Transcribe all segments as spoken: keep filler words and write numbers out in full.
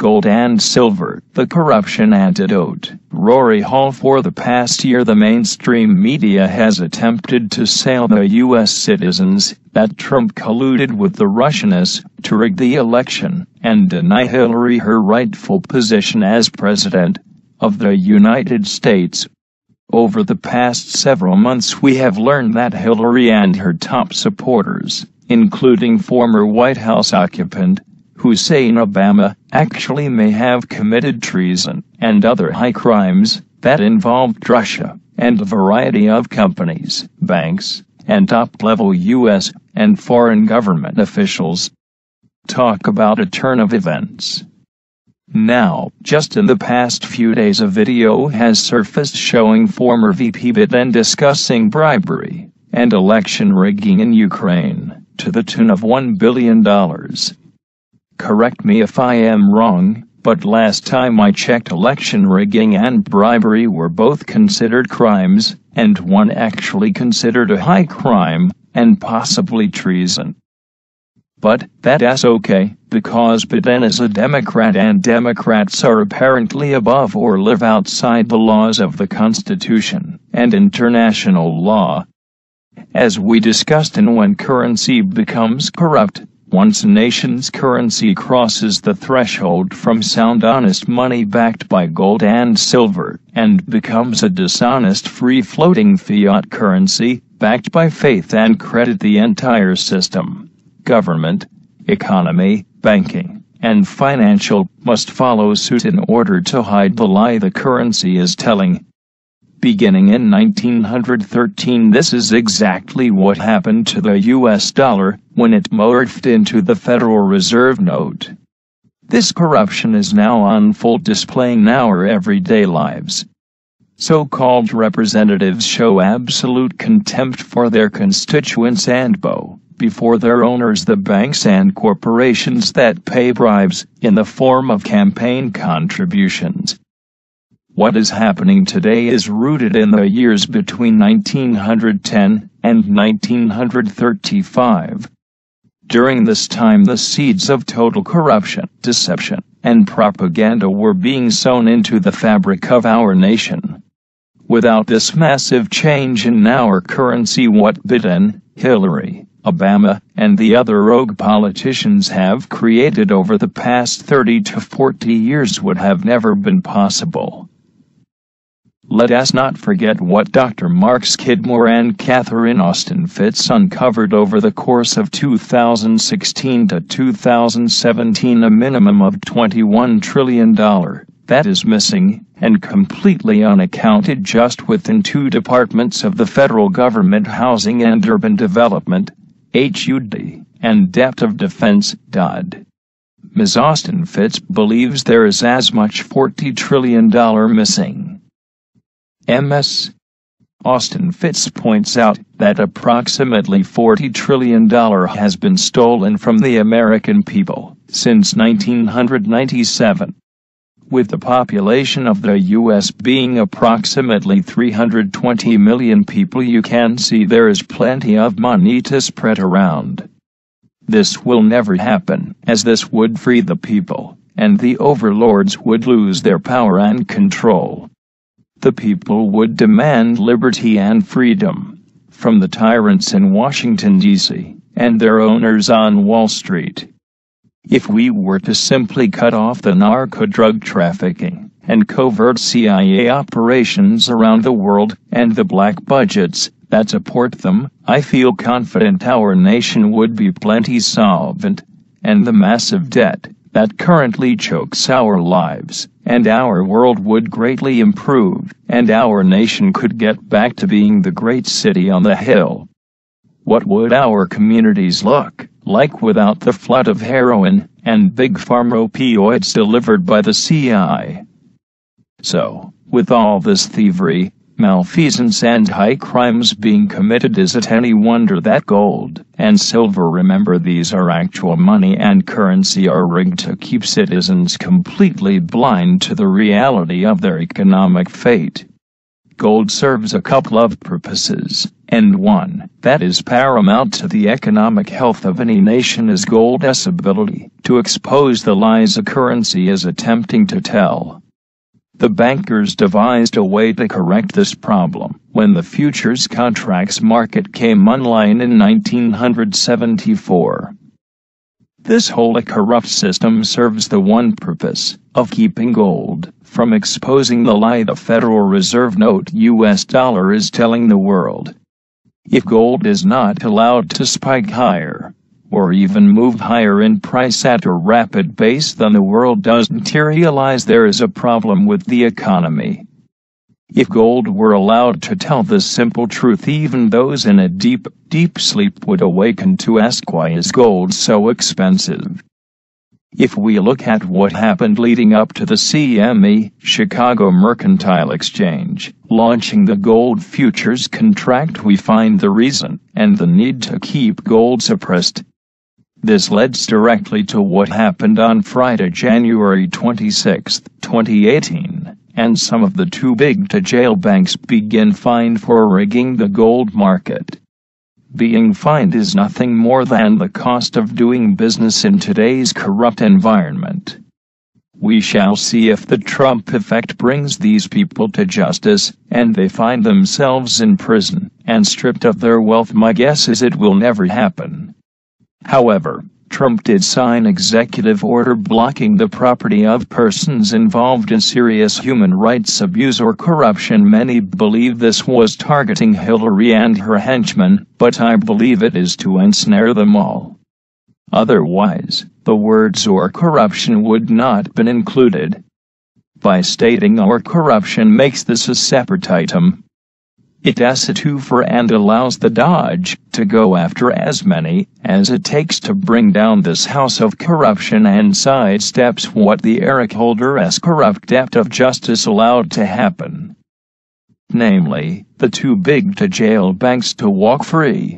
Gold and Silver, the corruption antidote. Rory Hall. For the past year, the mainstream media has attempted to sail the U S citizens that Trump colluded with the Russians to rig the election and deny Hillary her rightful position as President of the United States. Over the past several months, we have learned that Hillary and her top supporters, including former White House occupant Hussein Obama, actually may have committed treason and other high crimes that involved Russia and a variety of companies, banks, and top-level U S and foreign government officials. Talk about a turn of events. Now, just in the past few days, a video has surfaced showing former V P Biden discussing bribery and election rigging in Ukraine to the tune of one billion dollars. Correct me if I am wrong, but last time I checked, election rigging and bribery were both considered crimes, and one actually considered a high crime, and possibly treason. But that's okay, because Biden is a Democrat and Democrats are apparently above or live outside the laws of the Constitution and international law. As we discussed in When Currency Becomes Corrupt, once a nation's currency crosses the threshold from sound honest money backed by gold and silver and becomes a dishonest free-floating fiat currency backed by faith and credit, the entire system, government, economy, banking, and financial, must follow suit in order to hide the lie the currency is telling. Beginning in nineteen thirteen, this is exactly what happened to the U S dollar when it morphed into the Federal Reserve note. This corruption is now on full display in our everyday lives. So-called representatives show absolute contempt for their constituents and bow before their owners, the banks and corporations that pay bribes in the form of campaign contributions. What is happening today is rooted in the years between nineteen ten and nineteen thirty-five. During this time, the seeds of total corruption, deception, and propaganda were being sown into the fabric of our nation. Without this massive change in our currency, what Biden, Hillary, Obama, and the other rogue politicians have created over the past thirty to forty years would have never been possible. Let us not forget what Doctor Mark Skidmore and Catherine Austin Fitts uncovered over the course of two thousand sixteen to two thousand seventeen, a minimum of twenty-one trillion dollars that is missing and completely unaccounted just within two departments of the federal government: Housing and Urban Development, H U D, and Dept of Defense, D O D. Miz Austin Fitts believes there is as much forty trillion dollars missing. M S Austin Fitts points out that approximately forty trillion dollars has been stolen from the American people since nineteen ninety-seven. With the population of the U S being approximately three hundred twenty million people, you can see there is plenty of money to spread around. This will never happen, as this would free the people, and the overlords would lose their power and control. The people would demand liberty and freedom from the tyrants in Washington, D C, and their owners on Wall Street. If we were to simply cut off the narco-drug trafficking and covert C I A operations around the world and the black budgets that support them, I feel confident our nation would be plenty solvent, and the massive debt that currently chokes our lives and our world would greatly improve, and our nation could get back to being the great city on the hill. What would our communities look like without the flood of heroin and big pharma opioids delivered by the C I A? So, with all this thievery, malfeasance and high crimes being committed, is it any wonder that gold and silver, remember these are actual money and currency, are rigged to keep citizens completely blind to the reality of their economic fate? Gold serves a couple of purposes, And one that is paramount to the economic health of any nation is gold's ability to expose the lies a currency is attempting to tell. The bankers devised a way to correct this problem when the futures contracts market came online in nineteen seventy-four. This wholly corrupt system serves the one purpose of keeping gold from exposing the lie the Federal Reserve note U S dollar is telling the world. If gold is not allowed to spike higher, or even move higher in price at a rapid pace, then the world doesn't realize there is a problem with the economy. If gold were allowed to tell this simple truth, even those in a deep, deep sleep would awaken to ask, why is gold so expensive? If we look at what happened leading up to the C M E, Chicago Mercantile Exchange, launching the gold futures contract, we find the reason and the need to keep gold suppressed. This leads directly to what happened on Friday, January twenty-sixth, twenty eighteen, and some of the too big to jail banks begin fined for rigging the gold market. Being fined is nothing more than the cost of doing business in today's corrupt environment. We shall see if the Trump effect brings these people to justice, and they find themselves in prison and stripped of their wealth. My guess is it will never happen. However, Trump did sign executive order blocking the property of persons involved in serious human rights abuse or corruption. Many believe this was targeting Hillary and her henchmen, but I believe it is to ensnare them all. Otherwise, the words "or corruption" would not been included. By stating "or corruption" makes this a separate item. It asks a twofer and allows the Dodge to go after as many as it takes to bring down this house of corruption and sidesteps what the Eric Holder's corrupt depth of justice allowed to happen. Namely, the too big to jail banks to walk free.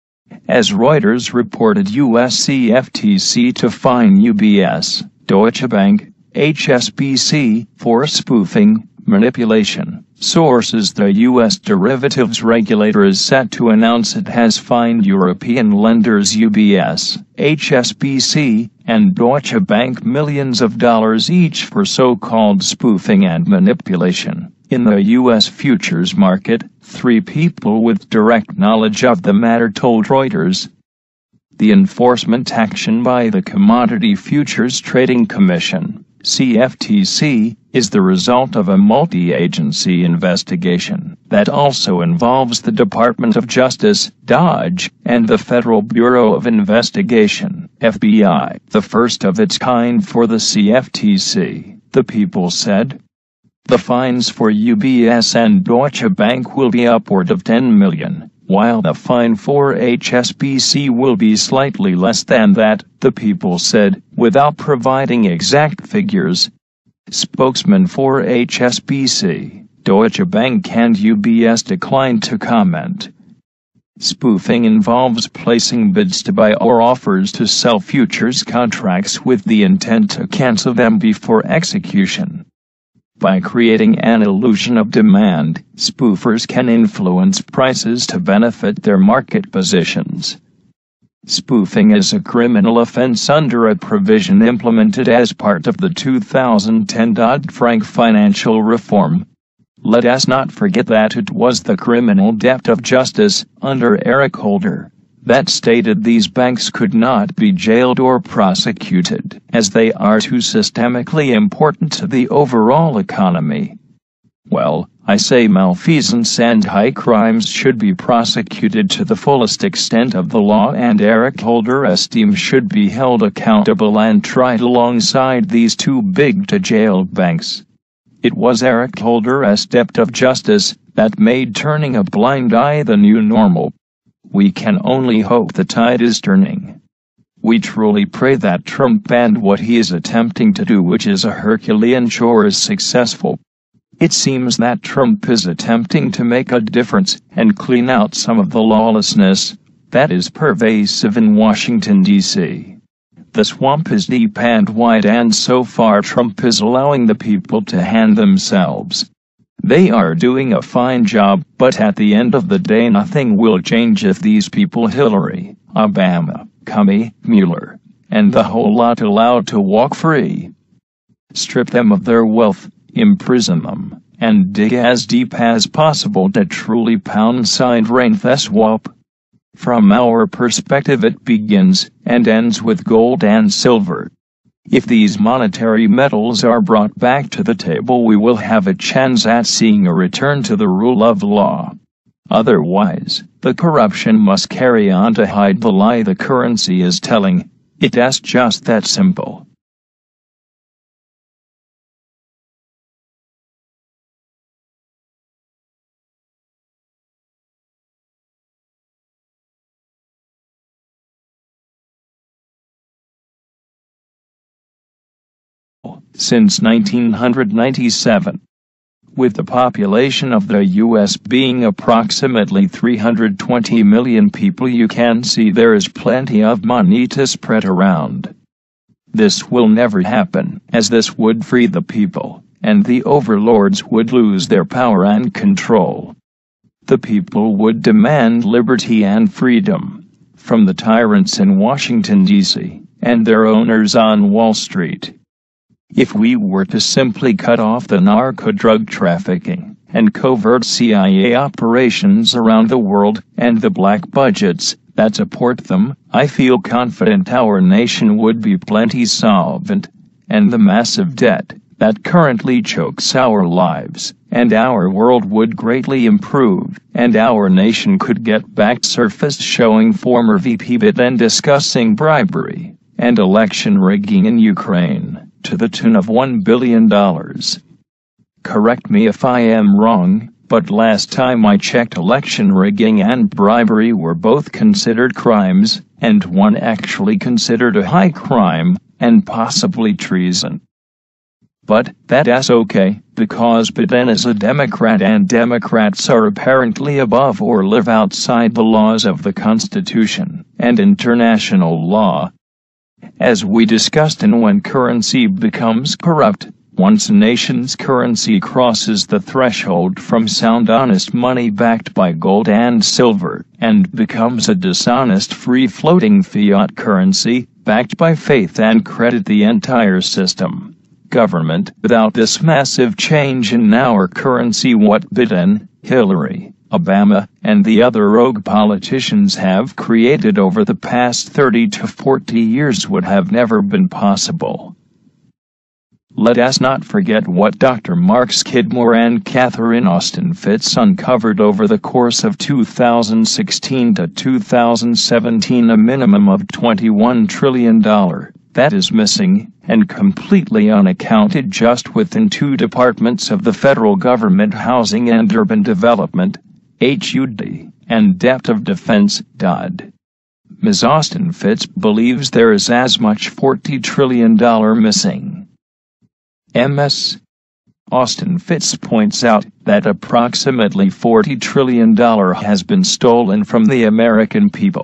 As Reuters reported, U S C F T C to fine U B S, Deutsche Bank, H S B C, for spoofing, manipulation. Sources: the U S derivatives regulator is set to announce it has fined European lenders U B S, H S B C, and Deutsche Bank millions of dollars each for so-called spoofing and manipulation. In the U S futures market, three people with direct knowledge of the matter told Reuters. The enforcement action by the Commodity Futures Trading Commission, C F T C, is the result of a multi-agency investigation that also involves the Department of Justice, Dodge, and the Federal Bureau of Investigation, F B I, the first of its kind for the C F T C, the people said. The fines for U B S and Deutsche Bank will be upward of ten million dollars, while the fine for H S B C will be slightly less than that, the people said, without providing exact figures. Spokesman for H S B C, Deutsche Bank and U B S declined to comment. Spoofing involves placing bids to buy or offers to sell futures contracts with the intent to cancel them before execution. By creating an illusion of demand, spoofers can influence prices to benefit their market positions. Spoofing is a criminal offense under a provision implemented as part of the two thousand ten Dodd-Frank financial reform. Let us not forget that it was the criminal depth of justice, under Eric Holder, that stated these banks could not be jailed or prosecuted, as they are too systemically important to the overall economy. Well, I say malfeasance and high crimes should be prosecuted to the fullest extent of the law, and Eric Holder's team should be held accountable and tried alongside these too big to jail banks. It was Eric Holder's depth of justice that made turning a blind eye the new normal. We can only hope the tide is turning. We truly pray that Trump and what he is attempting to do, which is a Herculean chore, is successful. It seems that Trump is attempting to make a difference and clean out some of the lawlessness that is pervasive in Washington, D C The swamp is deep and wide, and so far Trump is allowing the people to hand themselves They are doing a fine job, but at the end of the day nothing will change if these people Hillary, Obama, Comey, Mueller, and the whole lot allowed to walk free. Strip them of their wealth, imprison them, and dig as deep as possible to truly pound sign rain the swamp. From our perspective it begins and ends with gold and silver. If these monetary metals are brought back to the table, we will have a chance at seeing a return to the rule of law. Otherwise, the corruption must carry on to hide the lie the currency is telling. It's just that simple. Since nineteen ninety-seven. With the population of the U S being approximately three hundred twenty million people, you can see there is plenty of money to spread around. This will never happen, as this would free the people, and the overlords would lose their power and control. The people would demand liberty and freedom from the tyrants in Washington, D C, and their owners on Wall Street. If we were to simply cut off the narco-drug trafficking and covert C I A operations around the world and the black budgets that support them, I feel confident our nation would be plenty solvent, and the massive debt that currently chokes our lives and our world would greatly improve, and our nation could get back surface showing former V P Biden discussing bribery and election rigging in Ukraine to the tune of one billion dollars. Correct me if I am wrong, but last time I checked, election rigging and bribery were both considered crimes, and one actually considered a high crime, and possibly treason. But that's okay, because Biden is a Democrat and Democrats are apparently above or live outside the laws of the Constitution and international law. As we discussed, and when currency becomes corrupt, once a nation's currency crosses the threshold from sound honest money backed by gold and silver, and becomes a dishonest free-floating fiat currency, backed by faith and credit, the entire system, government, without this massive change in our currency, what Biden, Hillary, Obama, and the other rogue politicians have created over the past thirty to forty years would have never been possible. Let us not forget what Doctor Mark Skidmore and Catherine Austin Fitts uncovered over the course of two thousand sixteen to two thousand seventeen, a minimum of twenty-one trillion dollars that is missing and completely unaccounted just within two departments of the federal government: Housing and Urban Development, H U D, and Dept of Defense, D O D. Miz Austin Fitts believes there is as much forty trillion dollars missing. M S Austin Fitts points out that approximately forty trillion dollars has been stolen from the American people.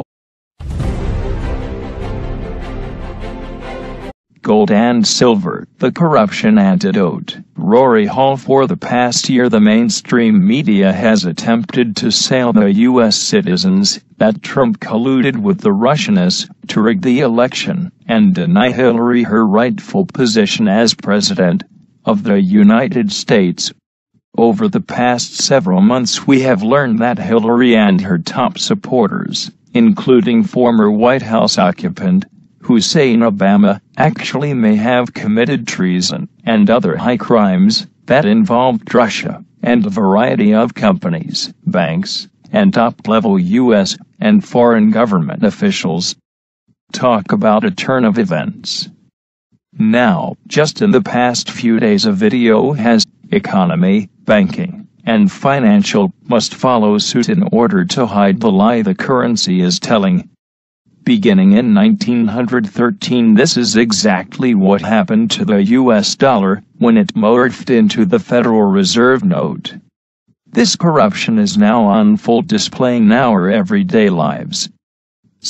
Gold and silver, the corruption antidote. Rory Hall. For the past year, the mainstream media has attempted to sell the U S citizens that Trump colluded with the Russians to rig the election and deny Hillary her rightful position as President of the United States. Over the past several months, we have learned that Hillary and her top supporters, including former White House occupant Hussein Obama, actually may have committed treason and other high crimes that involved Russia and a variety of companies, banks, and top-level U S and foreign government officials. Talk about a turn of events. Now, just in the past few days, a video has economy, banking, and financial must follow suit in order to hide the lie the currency is telling. Beginning in nineteen thirteen, this is exactly what happened to the U S dollar when it morphed into the Federal Reserve note. This corruption is now on full display in our everyday lives.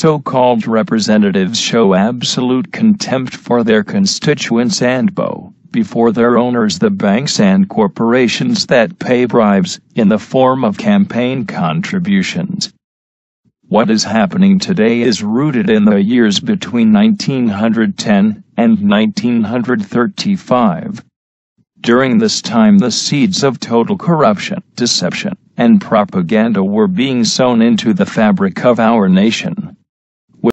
So-called representatives show absolute contempt for their constituents and bow before their owners, the banks and corporations that pay bribes in the form of campaign contributions. What is happening today is rooted in the years between nineteen ten and nineteen thirty-five. During this time, the seeds of total corruption, deception, and propaganda were being sown into the fabric of our nation.